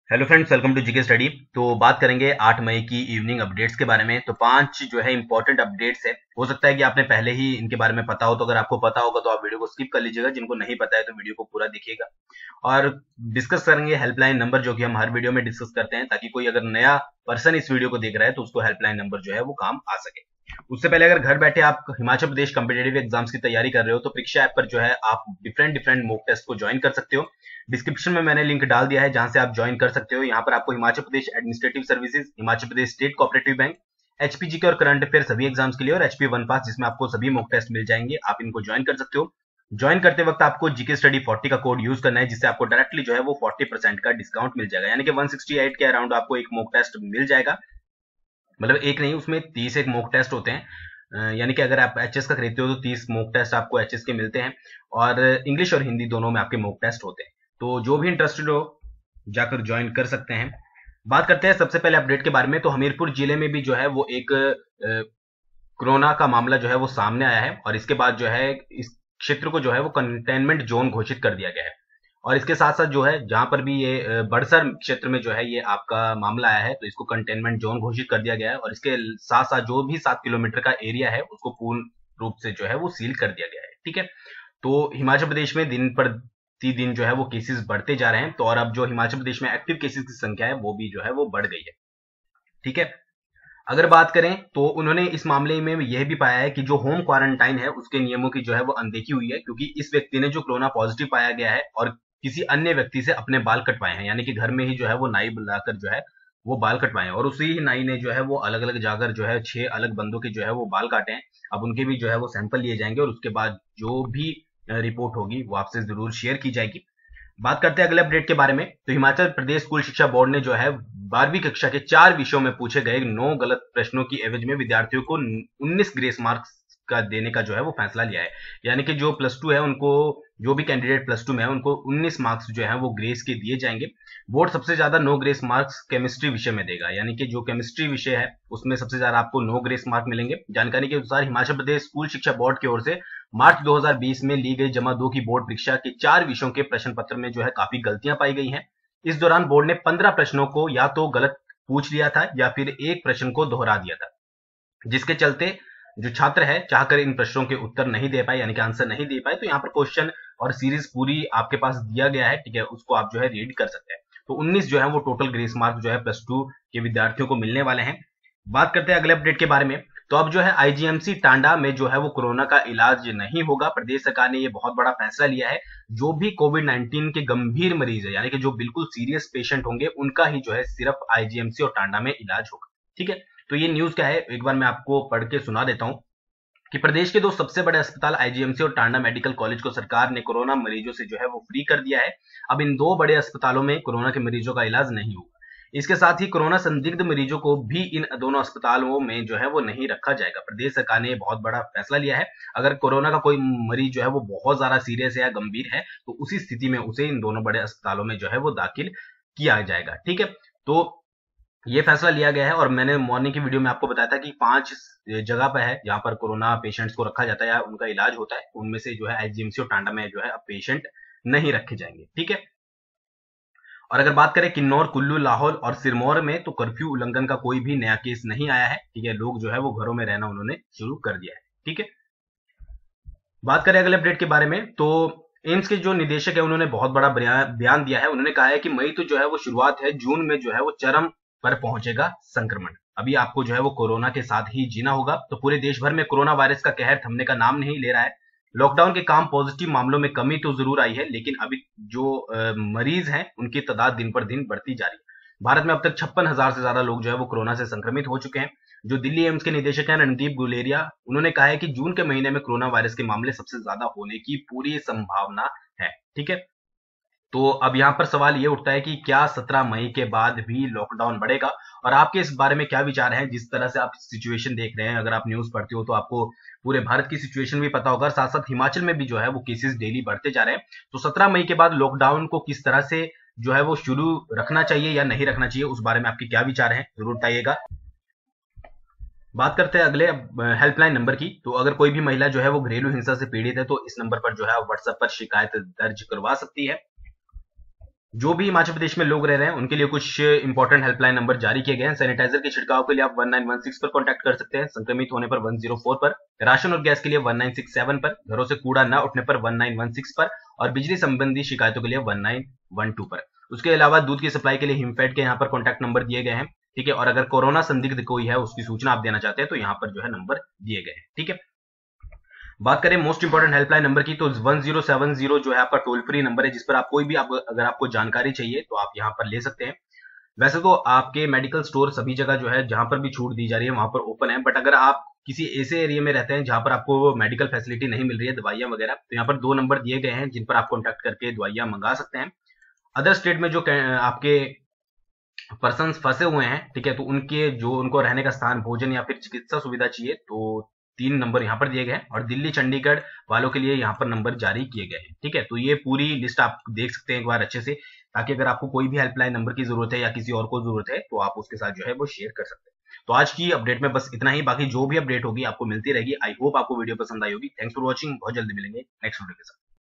Hello friends, welcome to GK study. तो बात करेंगे 8 मई की इवनिंग अपडेट्स के बारे में। तो 5 जो है इंपॉर्टेंट अपडेट्स है। हो सकता है कि आपने पहले ही इनके बारे में पता हो, तो अगर आपको पता होगा तो आप वीडियो को स्किप कर लीजिएगा। जिनको नहीं पता है तो वीडियो को पूरा देखिएगा। और डिस्कस करेंगे हेल्पलाइन नंबर, जो कि हम हर वीडियो में डिस्कस करते हैं, ताकि कोई अगर नया पर्सन इस वीडियो को देख रहा है तो उसको हेल्पलाइन नंबर जो है वो काम आ सके। उससे पहले अगर घर बैठे आप हिमाचल प्रदेश कॉम्पिटेटिव एग्जाम्स की तैयारी कर रहे हो तो परीक्षा ऐप पर जो है आप डिफरेंट डिफरेंट मॉक टेस्ट को ज्वाइन कर सकते हो। डिस्क्रिप्शन में मैंने लिंक डाल दिया है जहां से आप ज्वाइन कर सकते हो। यहाँ पर आपको Himachal Pradesh administrative services, Himachal Pradesh state cooperative bank, HPG के और करंट अफेयर सभी एग्जाम्स के लिए, और एचपी वन पास जिसमें आपको सभी मॉक टेस्ट मिल जाएंगे। आप इनको ज्वाइन कर सकते हो। ज्वाइन करते वक्त आपको जीके स्टडी 40 का कोड यूज करना है, जिससे आपको डायरेक्टली जो है वो 40% का डिस्काउंट मिल जाएगा। यानी कि 168 के अराउंड आपको एक मॉक टेस्ट मिल जाएगा। मतलब एक नहीं, उसमें 30 एक मॉक टेस्ट होते हैं। यानी कि अगर आप एचएस का खरीदते हो तो 30 मॉक टेस्ट आपको एचएस के मिलते हैं, और इंग्लिश और हिंदी दोनों में आपके मॉक टेस्ट होते हैं। तो जो भी इंटरेस्टेड हो जाकर ज्वाइन कर सकते हैं। बात करते हैं सबसे पहले अपडेट के बारे में। तो हमीरपुर जिले में भी जो है वो एक कोरोना का मामला जो है वो सामने आया है, और इसके बाद जो है इस क्षेत्र को जो है वो कंटेनमेंट जोन घोषित कर दिया गया है। और इसके साथ साथ जो है जहां पर भी ये बड़सर क्षेत्र में जो है ये आपका मामला आया है, तो इसको कंटेनमेंट जोन घोषित कर दिया गया है। और इसके साथ साथ जो भी 7 किलोमीटर का एरिया है उसको पूर्ण रूप से जो है वो सील कर दिया गया है। ठीक है। तो हिमाचल प्रदेश में दिन प्रति दिन जो है वो केसेस बढ़ते जा रहे हैं। तो और अब जो हिमाचल प्रदेश में एक्टिव केसेस की संख्या है वो भी जो है वो बढ़ गई है। ठीक है। अगर बात करें तो उन्होंने इस मामले में यह भी पाया है कि जो होम क्वारंटाइन है उसके नियमों की जो है वो अनदेखी हुई है, क्योंकि इस व्यक्ति ने जो कोरोना पॉजिटिव पाया गया है और किसी अन्य व्यक्ति से अपने बाल कटवाए हैं। यानी कि घर में ही जो है वो नाई बुलाकर जो है वो बाल कटवाए हैं, और उसी नाई ने जो है वो अलग अलग जाकर जो है 6 अलग बंदों के जो है वो बाल काटे हैं। अब उनके भी जो है वो सैंपल लिए जाएंगे, और उसके बाद जो भी रिपोर्ट होगी वो आपसे जरूर शेयर की जाएगी। बात करते हैं अगले अपडेट के बारे में। तो हिमाचल प्रदेश स्कूल शिक्षा बोर्ड ने जो है 12वीं कक्षा के 4 विषयों में पूछे गए 9 गलत प्रश्नों की एवज में विद्यार्थियों को 19 ग्रेस मार्क्स का देने का जो है वो फैसला लिया है। यानी कि जो प्लस टू है उनको, जो भी कैंडिडेट प्लस टू में है उनको 19 मार्क्स जो है वो ग्रेस के दिए जाएंगे। बोर्ड सबसे ज्यादा 9 ग्रेस मार्क्स केमिस्ट्री विषय में देगा। यानी कि जो केमिस्ट्री विषय है उसमें सबसे ज्यादा आपको 9 ग्रेस मार्क मिलेंगे। जानकारी के अनुसार हिमाचल प्रदेश स्कूल शिक्षा बोर्ड की ओर से मार्च 2020 में ली गई जमा 2 की बोर्ड परीक्षा के 4 विषयों के प्रश्न पत्र में जो है काफी गलतियां पाई गई हैं। इस दौरान बोर्ड ने 15 प्रश्नों को या तो गलत पूछ लिया था या फिर एक प्रश्न को दोहरा दिया था, जिसके चलते जो छात्र है चाहकर इन प्रश्नों के उत्तर नहीं दे पाए, यानी कि आंसर नहीं दे पाए। तो यहाँ पर क्वेश्चन और सीरीज पूरी आपके पास दिया गया है, ठीक है, उसको आप जो है रीड कर सकते हैं। तो 19 जो है वो टोटल ग्रेस मार्क जो है प्लस टू के विद्यार्थियों को मिलने वाले हैं। बात करते हैं अगले अपडेट के बारे में। तो अब जो है आईजीएमसी टांडा में जो है वो कोरोना का इलाज नहीं होगा। प्रदेश सरकार ने ये बहुत बड़ा फैसला लिया है। जो भी कोविड 19 के गंभीर मरीज है, यानी कि जो बिल्कुल सीरियस पेशेंट होंगे, उनका ही जो है सिर्फ आईजीएमसी और टांडा में इलाज होगा। ठीक है। तो ये न्यूज क्या है एक बार मैं आपको पढ़ के सुना देता हूं कि प्रदेश के 2 सबसे बड़े अस्पताल आईजीएमसी और टांडा मेडिकल कॉलेज को सरकार ने कोरोना मरीजों से जो है वो फ्री कर दिया है। अब इन 2 बड़े अस्पतालों में कोरोना के मरीजों का इलाज नहीं होगा। इसके साथ ही कोरोना संदिग्ध मरीजों को भी इन दोनों अस्पतालों में जो है वो नहीं रखा जाएगा। प्रदेश सरकार ने बहुत बड़ा फैसला लिया है। अगर कोरोना का कोई मरीज जो है वो बहुत ज्यादा सीरियस है या गंभीर है तो उसी स्थिति में उसे इन दोनों बड़े अस्पतालों में जो है वो दाखिल किया जाएगा। ठीक है। तो ये फैसला लिया गया है, और मैंने मॉर्निंग की वीडियो में आपको बताया था कि 5 जगह पर है जहां पर कोरोना पेशेंट्स को रखा जाता है या उनका इलाज होता है। उनमें से जो है आईजीएमसी और टांडा में जो है अब पेशेंट नहीं रखे जाएंगे। ठीक है। और अगर बात करें किन्नौर, कुल्लू, लाहौल और सिरमौर में, तो कर्फ्यू उल्लंघन का कोई भी नया केस नहीं आया है। ठीक है। लोग जो है वो घरों में रहना उन्होंने शुरू कर दिया है। ठीक है। बात करें अगले अपडेट के बारे में। तो एम्स के जो निदेशक है उन्होंने बहुत बड़ा बयान दिया है। उन्होंने कहा है कि मई तो जो है वो शुरुआत है, जून में जो है वो चरम पर पहुंचेगा संक्रमण। अभी आपको जो है वो कोरोना के साथ ही जीना होगा। तो पूरे देश भर में कोरोना वायरस का कहर थमने का नाम नहीं ले रहा है। लॉकडाउन के काम पॉजिटिव मामलों में कमी तो जरूर आई है, लेकिन अभी जो मरीज हैं उनकी तादाद दिन पर दिन बढ़ती जा रही है। भारत में अब तक 56,000 से ज्यादा लोग जो है वो कोरोना से संक्रमित हो चुके हैं। जो दिल्ली एम्स के निदेशक हैं रणदीप गुलेरिया, उन्होंने कहा है कि जून के महीने में कोरोना वायरस के मामले सबसे ज्यादा होने की पूरी संभावना है। ठीक है। तो अब यहाँ पर सवाल ये उठता है कि क्या 17 मई के बाद भी लॉकडाउन बढ़ेगा, और आपके इस बारे में क्या विचार हैं। जिस तरह से आप सिचुएशन देख रहे हैं, अगर आप न्यूज पढ़ते हो तो आपको पूरे भारत की सिचुएशन भी पता होगा। साथ साथ हिमाचल में भी जो है वो केसेस डेली बढ़ते जा रहे हैं। तो 17 मई के बाद लॉकडाउन को किस तरह से जो है वो शुरू रखना चाहिए या नहीं रखना चाहिए, उस बारे में आपके क्या विचार हैं जरूर बताइएगा। बात करते हैं अगले हेल्पलाइन नंबर की। तो अगर कोई भी महिला जो है वो घरेलू हिंसा से पीड़ित है तो इस नंबर पर जो है व्हाट्सएप पर शिकायत दर्ज करवा सकती है। जो भी हिमाचल प्रदेश में लोग रह रहे हैं उनके लिए कुछ इंपॉर्टेंट हेल्पलाइन नंबर जारी किए गए हैं। सैनिटाइजर के छिड़काव के लिए आप 1916 पर कांटेक्ट कर सकते हैं, संक्रमित होने पर 104 पर, राशन और गैस के लिए 1967 पर, घरों से कूड़ा न उठने पर 1916 पर, और बिजली संबंधी शिकायतों के लिए 1912 पर। उसके अलावा दूध की सप्लाई के लिए हिमफेड के यहाँ पर कॉन्टैक्ट नंबर दिए गए हैं, ठीक है। और अगर कोरोना संदिग्ध कोई है उसकी सूचना आप देना चाहते हैं तो यहाँ पर जो है नंबर दिए गए हैं, ठीक है। बात करें मोस्ट इंपोर्टेंट हेल्पलाइन नंबर की तो 1070 जो है आपका टोल फ्री नंबर है, जिस पर आप कोई भी अगर आपको जानकारी चाहिए तो आप यहाँ पर ले सकते हैं। वैसे तो आपके मेडिकल स्टोर सभी जगह जो है जहां पर भी छूट दी जा रही है वहां पर ओपन है, बट अगर आप किसी ऐसे एरिया में रहते हैं जहां पर आपको मेडिकल फैसिलिटी नहीं मिल रही है, दवाइयां वगैरह, तो यहाँ पर 2 नंबर दिए गए हैं जिन पर आप कॉन्टैक्ट करके दवाइयां मंगा सकते हैं। अदर स्टेट में जो आपके पर्सन फंसे हुए हैं, ठीक है, तो उनके जो उनको रहने का स्थान, भोजन या फिर चिकित्सा सुविधा चाहिए तो 3 नंबर यहाँ पर दिए गए हैं, और दिल्ली चंडीगढ़ वालों के लिए यहाँ पर नंबर जारी किए गए हैं, ठीक है। तो ये पूरी लिस्ट आप देख सकते हैं एक बार अच्छे से, ताकि अगर आपको कोई भी हेल्पलाइन नंबर की जरूरत है या किसी और को जरूरत है तो आप उसके साथ जो है वो शेयर कर सकते हैं। तो आज की अपडेट में बस इतना ही, बाकी जो भी अपडेट होगी आपको मिलती रहेगी। आई होप आपको वीडियो पसंद आई होगी। थैंक्स फॉर वॉचिंग, बहुत जल्दी मिलेंगे नेक्स्ट वीडियो के साथ।